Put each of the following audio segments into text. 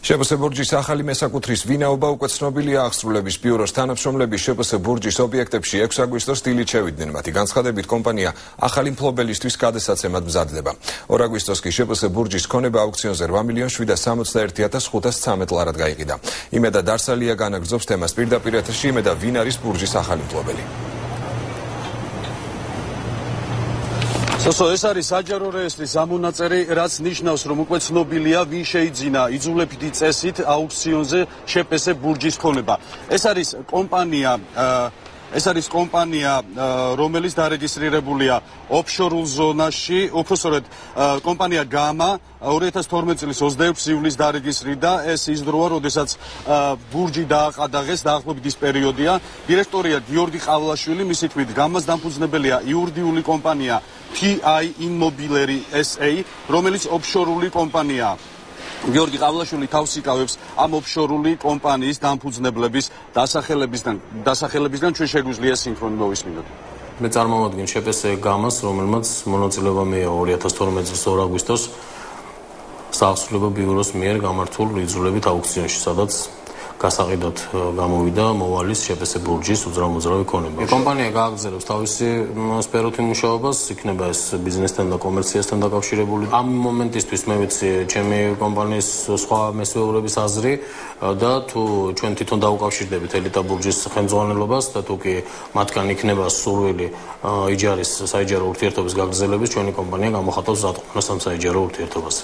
შვპს ბურჯის ახალი მესაკუთრის ვინაობა უკვე ცნობილია. აღსრულების ბიუროს თანამშრომლები შვპს ბურჯის ობიექტებში 6 აგვისტოს დილით შევიდნენ. მათი განცხადებით, კომპანია ახალი მფლობელისთვის გადასაცემად მზადდება. 2 აგვისტოს კი შვპს ბურჯის ქონება აუქციონზე 8.761.513 ლარად გაიყიდა. იმედა დარსალია განაგრძობს თემას პირდაპირ ეთერში. იმედა, ვინ არის ბურჯის ახალი მფლობელი? ეს არის საჯარო რეესტრის ამონაწერი, რაც ნიშნავს, რომ უკვე ცნობილია, ვინ შეიძინა იძულებითი წესით აუქციონზე შვპს ბურჯის ქონება. ეს არის კომპანია, რომელიც დარეგისტრირებულია ოფშორულ ზონაში, უფრო სწორედ კომპანია გამა 2012 წლის 26 ივლისს დარეგისტრირდა. ეს ის დროა, როდესაც ბურჯი დააყადაღეს, დაახლოებით ის პერიოდია. დირექტორია გიორგი ყავლაშვილი, მისი თქმით, გამას დამფუძნებელია იურიდიული კომპანია PI Immobiliary SA, რომელიც ოფშორული კომპანიაა. გიორგი ყავლაშვილი თავს იკავებს ამ ოფშორული კომპანიის დამფუძნებლების დასახელებისგან. ჩვენ შეგვიძლია სინქრონი მოვისმინოთ. მე წარმოვადგენ შვპს გამას, რომელმაც მონაწილეობა მიიღო 2012 წლის 2 აგვისტოს საახსრულებო ბიუროს მიერ გამართულ იძულებით აუქციონში, სადაც გასაყიდად გამოვიდა მოვალის შვპს ბურჯის უძრავ-მოძრავი ქონება. კომპანია გააგრძელებს თავისი სფეროთი მუშაობას, იქნება ეს ბიზნესთან და კომერციასთან დაკავშირებული. ამ მომენტისთვის მე ვიცი ჩემი კომპანიის სხვა მესვეურების აზრი და თუ ჩვენ თვითონ დაუკავშირდებით ელიტა ბურჯის ხელმძღვანელობას და თუ კი მათგან იქნება სურვილი იჯარის საიჯარო ურთიერთობის გაგრძელების, ჩვენი კომპანია გამოხატავს ზადყოფნას ამ საიჯარო ურთიერთობაზე.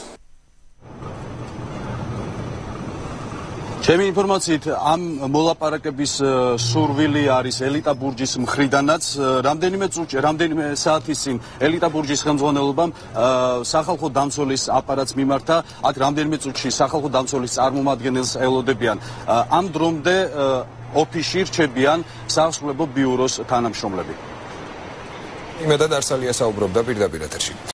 ჩემი ინფორმაციით ამ მოლაპარაკების სურვილი არის ელიტა ბურჯის მხრიდანაც. რამდენიმე საათის წინ ელიტა ბურჯის ხელმძღვანელობამ სახალხო დამცველის აპარატს მიმართა. აქ რამდენიმე წუთში სახალხო დამცველის წარმომადგენელს ელოდებიან. ამ დრომდე ოფისში რჩებიან საახსრულებო ბიუროს თანამშრომლები. იმედა დარსალია საუბრობდა პირდაპირ ეთერში.